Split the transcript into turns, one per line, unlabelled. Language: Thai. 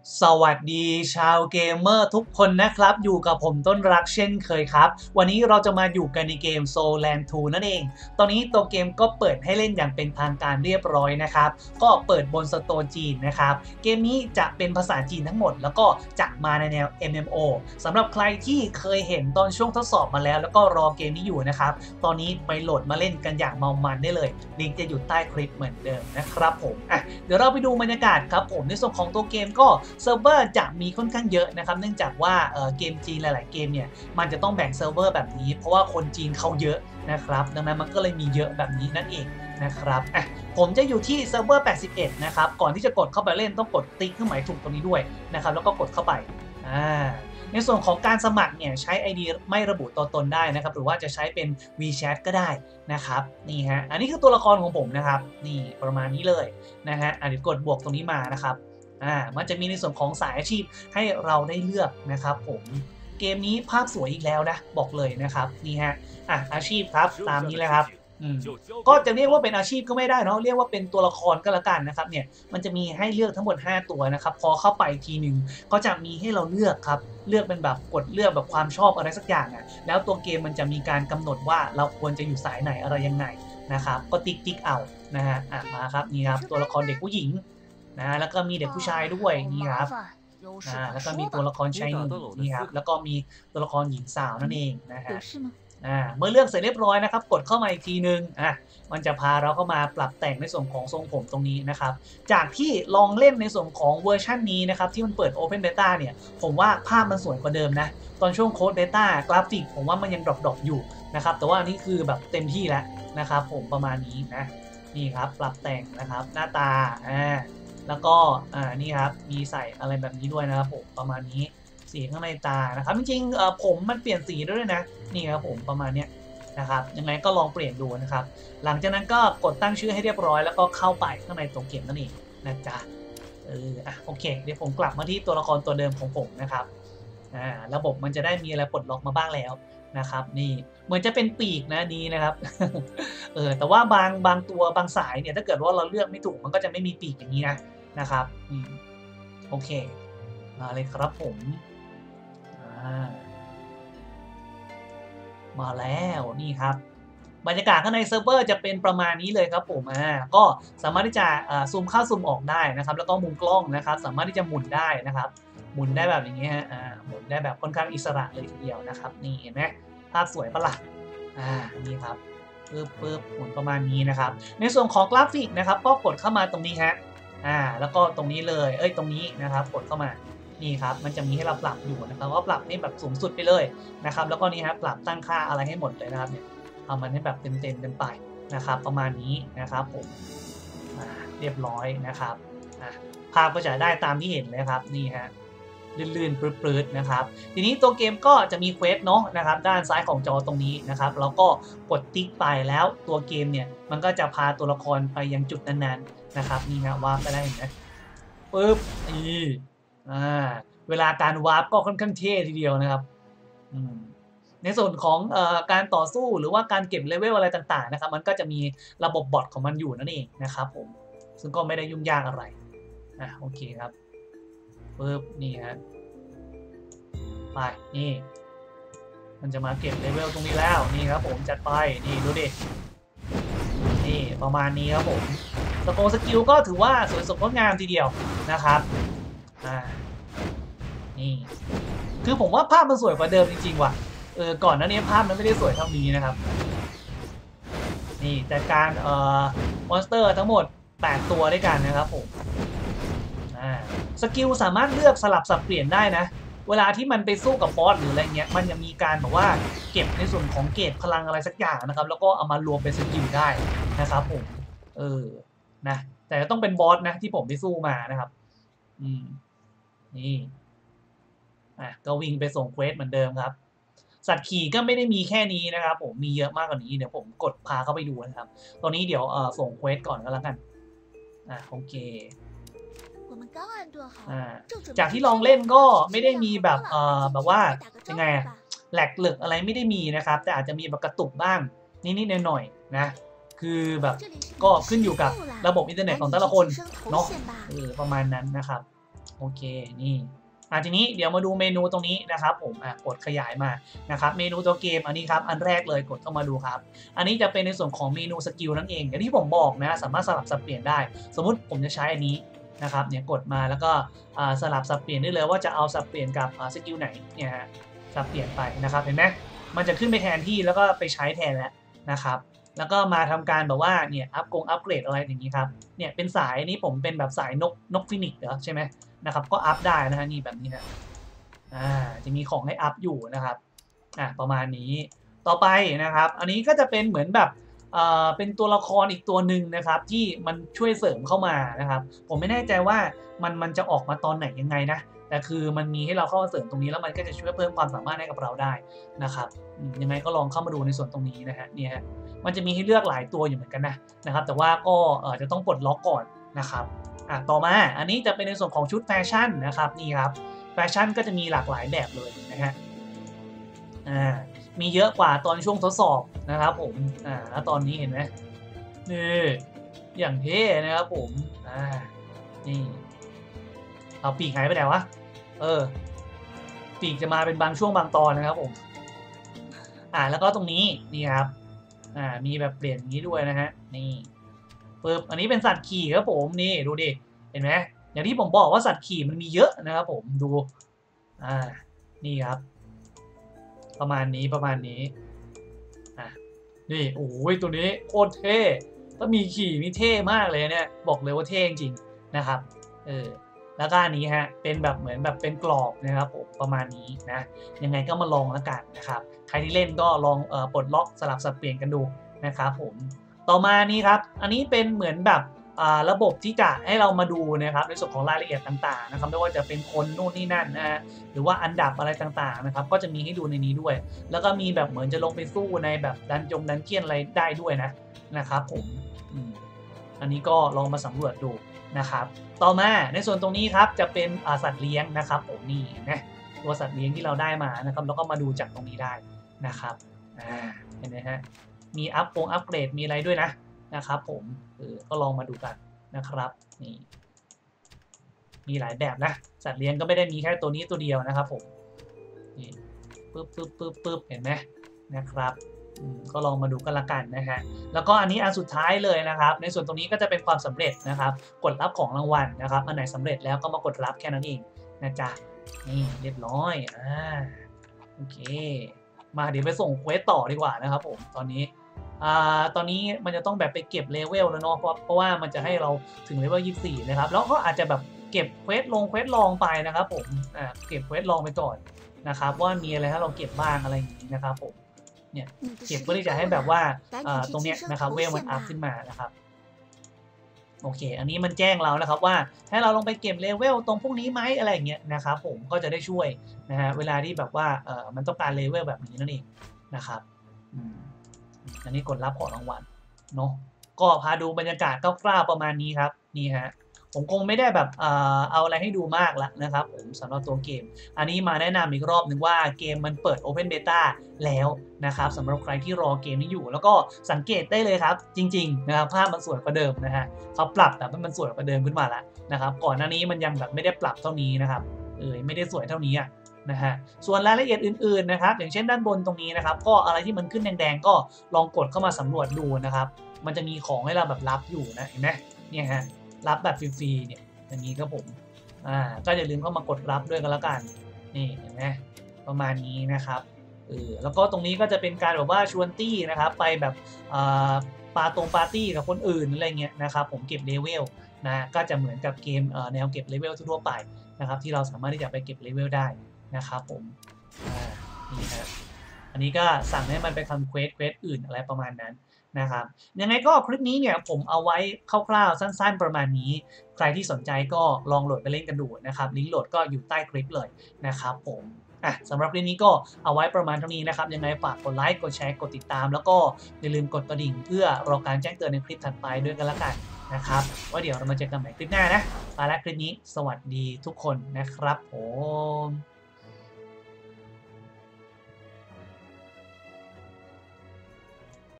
สวัสดีชาวเกมเมอร์ทุกคนนะครับอยู่กับผมต้นรักเช่นเคยครับวันนี้เราจะมาอยู่กันในเกม Soulland 2 นั่นเองตอนนี้ตัวเกมก็เปิดให้เล่นอย่างเป็นทางการเรียบร้อยนะครับก็เปิดบนสโตร์จีนนะครับเกมนี้จะเป็นภาษาจีนทั้งหมดแล้วก็จะมาในแนว MMO สำหรับใครที่เคยเห็นตอนช่วงทดสอบมาแล้วก็รอเกมนี้อยู่นะครับตอนนี้ไปโหลดมาเล่นกันอย่างเมามันได้เลยลิงก์จะอยู่ใต้คลิปเหมือนเดิมนะครับผมเดี๋ยวเราไปดูบรรยากาศครับผมในส่วนของตัวเกมก็เซิร์ฟเวอร์จะมีค่อนข้างเยอะนะครับเนื่องจากว่าเกมจีนหลายๆเกมเนี่ยมันจะต้องแบ่งเซิร์ฟเวอร์แบบนี้เพราะว่าคนจีนเขาเยอะนะครับดังนั้นมันก็เลยมีเยอะแบบนี้นั่นเองนะครับผมจะอยู่ที่เซิร์ฟเวอร์81นะครับก่อนที่จะกดเข้าไปเล่นต้องกดติ๊กเครื่องหมายถูกตรงนี้ด้วยนะครับแล้วก็กดเข้าไปในส่วนของการสมัครเนี่ยใช้ ID ไม่ระบุตัวตนได้นะครับหรือว่าจะใช้เป็น WeChat ก็ได้นะครับนี่ฮะอันนี้คือตัวละครของผมนะครับนี่ประมาณนี้เลยนะฮะเดี๋ยวกดบวกตรงนี้มานะครับมันจะมีในส่วนของสายอาชีพให้เราได้เลือกนะครับผมเกมนี้ภาพสวยอีกแล้วนะบอกเลยนะครับนี่ฮะอาชีพครับตามนี้เลยครับก็จะเรียกว่าเป็นอาชีพก็ไม่ได้เนาะเรียกว่าเป็นตัวละครก็แล้วกันนะครับเนี่ยมันจะมีให้เลือกทั้งหมด5ตัวนะครับพอเข้าไปทีหนึ่งก็จะมีให้เราเลือกครับเลือกเป็นแบบกดเลือกแบบความชอบอะไรสักอย่างแล้วตัวเกมมันจะมีการกำหนดว่าเราควรจะอยู่สายไหนอะไรยังไงนะครับก็ติ๊กเอานะฮะมาครับนี่ครับตัวละครเด็กผู้หญิงแล้วก็มีเด็กผู้ชายด้วยนี่ครับแล้วก็มีตัวละครชายหนุ่มนี่ครับแล้วก็มีตัวละครหญิงสาวนั่นเองนะฮะเมื่อเลือกเสร็จเรียบร้อยนะครับกดเข้ามาอีกทีนึงมันจะพาเราเข้ามาปรับแต่งในส่วนของทรงผมตรงนี้นะครับจากที่ลองเล่นในส่วนของเวอร์ชันนี้นะครับที่มันเปิด Open Beta เนี่ยผมว่าภาพมันสวยกว่าเดิมนะตอนช่วงโค้ด Beta กราฟิกผมว่ามันยังดรอปอยู่นะครับแต่ว่านี่คือแบบเต็มที่แล้วนะครับผมประมาณนี้นะนี่ครับปรับแต่งนะครับหน้าตาแล้วก็นี่ครับมีใส่อะไรแบบนี้ด้วยนะครับผมประมาณนี้สีข้างในตานะครับจริงๆผมมันเปลี่ยนสีด้วยนะนี่ครับผมประมาณเนี้ยนะครับยังไงก็ลองเปลี่ยนดูนะครับหลังจากนั้นก็กดตั้งชื่อให้เรียบร้อยแล้วก็เข้าไปข้างในตัวเกมนั่นเองนะจ๊ะโอเคเดี๋ยวผมกลับมาที่ตัวละครตัวเดิมของผมนะครับระบบมันจะได้มีอะไรปลดล็อกมาบ้างแล้วนะครับนี่เหมือนจะเป็นปีกนะนี้นะครับแต่ว่าบางตัวบางสายเนี่ยถ้าเกิดว่าเราเลือกไม่ถูกมันก็จะไม่มีปีกอย่างนี้นะครับโอเคมาเลยครับผมมาแล้วนี่ครับบรรยากาศข้างในเซิร์ฟเวอร์จะเป็นประมาณนี้เลยครับผมก็สามารถที่จะซูมเข้าซูมออกได้นะครับแล้วก็มุมกล้องนะครับสามารถที่จะหมุนได้นะครับหมุนได้แบบอย่างนี้ฮะหมุนได้แบบค่อนข้างอิสระเลยทีเดียวนะครับนี่เห็นไหมภาพสวยปะล่ะนี่ครับปึ๊บหมุนประมาณนี้นะครับในส่วนของกราฟิกนะครับก็กดเข้ามาตรงนี้ฮะแล้วก็ตรงนี้เลยตรงนี้นะครับกดเข้ามานี่ครับมันจะมีให้เราปรับอยู่นะครับก็ปรับให้แบบสูงสุดไปเลยนะครับแล้วก็นี่ครับปรับตั้งค่าอะไรให้หมดเลยนะครับเนี่ยเอามันให้แบบเต็มกันไปนะครับประมาณนี้นะครับผมเรียบร้อยนะครับภาพก็จะได้ตามที่เห็นเลยครับนี่ฮะลื่นๆปลื้ดๆนะครับทีนี้ตัวเกมก็จะมีเควสเนาะนะครับด้านซ้ายของจอตรงนี้นะครับแล้วก็กดติ๊กไปแล้วตัวเกมเนี่ยมันก็จะพาตัวละครไปยังจุดนั้นๆนะครับนี่ฮะวาร์ปไปได้เห็นไหมปึ๊บเวลาการวาร์ปก็ค่อนข้างเท่ทีเดียวนะครับในส่วนของการต่อสู้หรือว่าการเก็บเลเวลอะไรต่างๆนะครับมันก็จะมีระบบบอทของมันอยู่นั่นเองนะครับผมซึ่งก็ไม่ได้ยุ่งยากอะไรโอเคครับปึ๊บนี่ฮะไปนี่มันจะมาเก็บเลเวลตรงนี้แล้วนี่ครับผมจัดไปนี่ดูดินี่ประมาณนี้ครับผมสกิลก็ถือว่าสวยสดงดงามทีเดียวนะครับนี่คือผมว่าภาพมันสวยกว่าเดิมจริงๆว่ะก่อนหน้านี้ภาพมันไม่ได้สวยเท่านี้นะครับนี่แต่การมอนสเตอร์ทั้งหมด8ตัวด้วยกันนะครับผมสกิลสามารถเลือกสลับสับเปลี่ยนได้นะเวลาที่มันไปสู้กับบอสหรืออะไรเงี้ยมันยังมีการแบบว่าเก็บในส่วนของเกรดพลังอะไรสักอย่างนะครับแล้วก็เอามารวมเป็นสกิลได้นะครับผมนะแต่ต้องเป็นบอสนะที่ผมไปสู้มานะครับนี่ก็วิ่งไปส่งเควสเหมือนเดิมครับสัตว์ขี่ก็ไม่ได้มีแค่นี้นะครับผมมีเยอะมากกว่านี้เดี๋ยวผมกดพาเข้าไปดูนะครับตอนนี้เดี๋ยวส่งเควสก่อนก็แล้วกันโอเคจากที่ลองเล่นก็ไม่ได้มีแบบแบบว่ายังไงแหลกเหลึกอะไรไม่ได้มีนะครับแต่อาจจะมีแบบกระตุกบ้างนิดๆหน่อยๆนะคือแบบก็ขึ้นอยู่กับระบบอินเทอร์เน็ตของแต่ละคนเนาะประมาณนั้นนะครับโอเคนี่ทีนี้เดี๋ยวมาดูเมนูตรงนี้นะครับผมกดขยายมานะครับเมนูตัวเกมอันนี้ครับอันแรกเลยกดเข้ามาดูครับอันนี้จะเป็นในส่วนของเมนูสกิลนั่นเองอย่างที่ผมบอกนะสามารถสลับสับเปลี่ยนได้สมมุติผมจะใช้อันนี้นะครับเนี่ยกดมาแล้วก็สลับสับเปลี่ยนได้เลยว่าจะเอาสับเปลี่ยนกับสกิลไหนเนี่ยฮะสับเปลี่ยนไปนะครับเห็นไหมมันจะขึ้นไปแทนที่แล้วก็ไปใช้แทนแล้วนะครับแล้วก็มาทำการแบบว่าเนี่ยอัปเกรดอะไรอย่างนี้ครับเนี่ยเป็นสายนี้ผมเป็นแบบสายนกฟินิกซ์เหรอใช่ไหมนะครับก็อัพได้นะฮะนี่แบบนี้นะจะมีของให้อัพอยู่นะครับประมาณนี้ต่อไปนะครับอันนี้ก็จะเป็นเหมือนแบบเป็นตัวละครอีกตัวหนึ่งนะครับที่มันช่วยเสริมเข้ามานะครับผมไม่แน่ใจว่ามันจะออกมาตอนไหนยังไงนะแต่คือมันมีให้เราเข้ามาเสริมตรงนี้แล้วมันก็จะช่วยเพิ่มความสามารถให้กับเราได้นะครับยังไงก็ลองเข้ามาดูในส่วนตรงนี้นะฮะเนี่ยมันจะมีให้เลือกหลายตัวอยู่เหมือนกันนะครับแต่ว่าก็จะต้องปลดล็อกก่อนนะครับต่อมาอันนี้จะเป็นในส่วนของชุดแฟชั่นนะครับนี่ครับแฟชั่นก็จะมีหลากหลายแบบเลยนะฮะมีเยอะกว่าตอนช่วงทดสอบนะครับผมแล้วตอนนี้เห็นไหมนี่อย่างเท่นะครับผมนี่เอาปีกหายไปไหนวะปีกจะมาเป็นบางช่วงบางตอนนะครับผมแล้วก็ตรงนี้นี่ครับมีแบบเปลี่ยนอย่างนี้ด้วยนะฮะนี่ปึ๊บอันนี้เป็นสัตว์ขี่ครับผมนี่ดูดิเห็นไหมอย่างที่ผมบอกว่าสัตว์ขี่มันมีเยอะนะครับผมดูนี่ครับประมาณนี้นี่โอ้ยตัวนี้โคตรเท่ถ้ามีขี่นี่เท่มากเลยเนี่ยบอกเลยว่าเท่จริงนะครับแล้วก็อันนี้ฮะเป็นแบบเหมือนแบบเป็นกรอบนะครับผมประมาณนี้นะยังไงก็มาลองแล้วกันนะครับใครที่เล่นก็ลองปลดล็อกสลับสับเปลี่ยนกันดูนะครับผมต่อมานี้ครับอันนี้เป็นเหมือนแบบระบบที่จะให้เรามาดูนะครับในส่วนของรายละเอียดต่างๆนะครับไม่ว่าจะเป็นคนนู่นนี่นั่นนะฮะหรือว่าอันดับอะไรต่างๆนะครับก็จะมีให้ดูในนี้ด้วยแล้วก็มีแบบเหมือนจะลงไปสู้ในแบบดันเจียนอะไรได้ด้วยนะครับผมอันนี้ก็ลองมาสำรวจดูนะครับต่อมาในส่วนตรงนี้ครับจะเป็นสัตว์เลี้ยงนะครับผมนี่นะตัวสัตว์เลี้ยงที่เราได้มานะครับแล้วก็มาดูจากตรงนี้ได้นะครับเห็นไหมฮะมีอัปเกรดมีอะไรด้วยนะครับผมก็ลองมาดูกันนะครับนี่มีหลายแบบนะสัตว์เลี้ยงก็ไม่ได้มีแค่ตัวนี้ตัวเดียวนะครับผมนี่ปึ๊บเห็นไหมนะครับก็ลองมาดูกันละกันนะฮะแล้วก็อันนี้อันสุดท้ายเลยนะครับในส่วนตรงนี้ก็จะเป็นความสำเร็จนะครับกดรับของรางวัลนะครับอันไหนสำเร็จแล้วก็มากดรับแค่นั้นเองนะจ๊ะนี่เรียบร้อยโอเคมาเดี๋ยวไปส่งเควสต่อดีกว่านะครับผมตอนนี้มันจะต้องแบบไปเก็บเลเวลแล้วเนาะเพราะว่ามันจะให้เราถึงเลเวล24นะครับแล้วก็อาจจะแบบเก็บเควสลองไปนะครับผมเก็บเควสลองไปก่อนนะครับว่ามีอะไรให้เราเก็บบ้างอะไรอย่างนี้นะครับผมเนี่ยเก็บเพื่อที่จะให้แบบว่าตรงเนี้ยนะครับเวลมันอัพขึ้นมานะครับโอเคอันนี้มันแจ้งเรานะครับว่าให้เราลงไปเก็บเลเวลตรงพวกนี้ไหมอะไรอย่างเงี้ยนะครับผมก็จะได้ช่วยนะฮะเวลาที่แบบว่ามันต้องการเลเวลแบบนี้นั่นเองนะครับอันนี้กดรับของรางวัลเนาะก็พาดูบรรยากาศคร่าวๆประมาณนี้ครับนี่ฮะผมคงไม่ได้แบบเอาอะไรให้ดูมากละนะครับผมสำหรับตัวเกมอันนี้มาแนะนำอีกรอบหนึ่งว่าเกมมันเปิด Open Beta แล้วนะครับสำหรับใครที่รอเกมนี้อยู่แล้วก็สังเกตได้เลยครับจริงๆนะครับภาพมันสวยกว่าเดิมนะฮะเขาปรับแต่มันสวยกว่าเดิมขึ้นมาละนะครับก่อนหน้านี้มันยังแบบไม่ได้ปรับเท่านี้นะครับไม่ได้สวยเท่านี้นะฮะส่วนรายละเอียดอื่นๆนะครับอย่างเช่นด้านบนตรงนี้นะครับก็อะไรที่มันขึ้นแดงๆก็ลองกดเข้ามาสำรวจดูนะครับมันจะมีของให้เราแบบรับอยู่นะเห็นไหมเนี่ยฮะรับแบบฟรีๆเนี่ยอย่างนี้ครับผมก็อย่าลืมเข้ามากดรับด้วยกันแล้วกันนี่เห็นไหมประมาณนี้นะครับแล้วก็ตรงนี้ก็จะเป็นการแบบว่าชวนตี้นะครับไปแบบปาร์ตี้กับคนอื่นอะไรเงี้ยนะครับผมเก็บเลเวลนะก็จะเหมือนกับเกมแนวเก็บเลเวลทั่วไปนะครับที่เราสามารถที่จะไปเก็บเลเวลได้นะครับผมนี่ครับอันนี้ก็สั่งให้มันไปทำเควสอื่นอะไรประมาณนั้นนะครับยังไงก็คลิปนี้เนี่ยผมเอาไว้คร่าวๆสั้นๆประมาณนี้ใครที่สนใจก็ลองโหลดไปเล่นกันดูนะครับลิงก์โหลดก็อยู่ใต้คลิปเลยนะครับผมสำหรับคลิปนี้ก็เอาไว้ประมาณเท่านี้นะครับยังไงฝากกดไลค์กดแชร์กดติดตามแล้วก็อย่าลืมกดกระดิ่งเพื่อรอการแจ้งเตือนในคลิปถัดไปด้วยกันละกันนะครับว่าเดี๋ยวเรามาเจอกันใหม่คลิปหน้านะไปแล้วคลิปนี้สวัสดีทุกคนนะครับผม